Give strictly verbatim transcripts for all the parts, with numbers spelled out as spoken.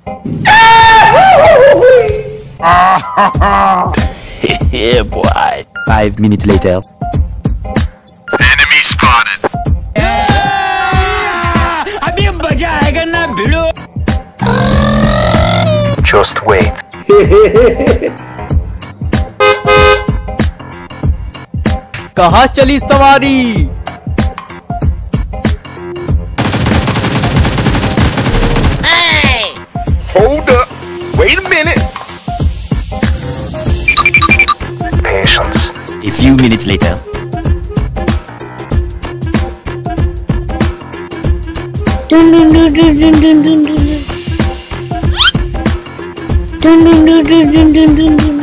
Yeah, boy. Five minutes later. Enemy spotted. अभी मजा आएगा ना भिड़ो. Just wait. कहाँ चली सवारी? Hey! Hold up. Wait a minute. Patience. A few minutes later. Dun dun dun dun dun dun dun dun. Dun dun dun dun dun dun dun dun.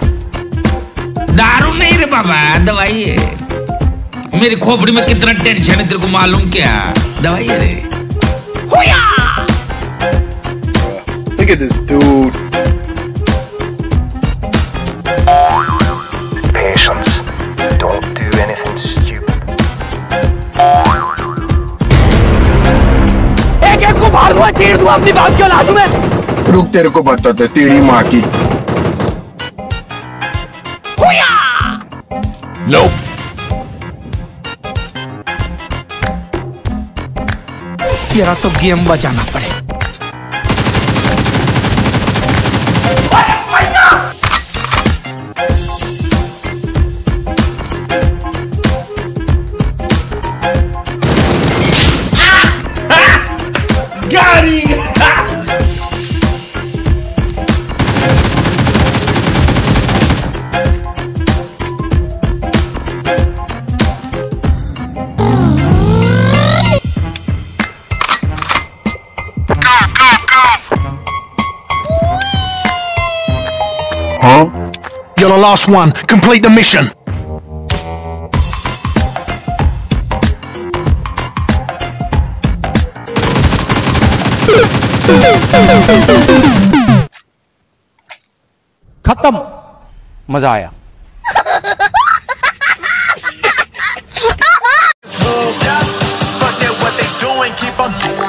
दारू नहीं रे बाबा, दवाई है. मेरी खोपड़ी में कितना टेंशन है तेरे को मालूम क्या? दवाई है रे. हुया! Look at this dude. Patience. Don't do anything stupid. एक एक को मार दूंगा, चीर दूंगा अपनी बाप की औलाद में. रुक, तेरे को बताते तेरी माँ की. हुया! Nope. तेरा तो गेम बजाना पड़े. गाड़ी. Huh? You're the last one. Complete the mission. खत्म. मजा आया. Forget what they doing, keep on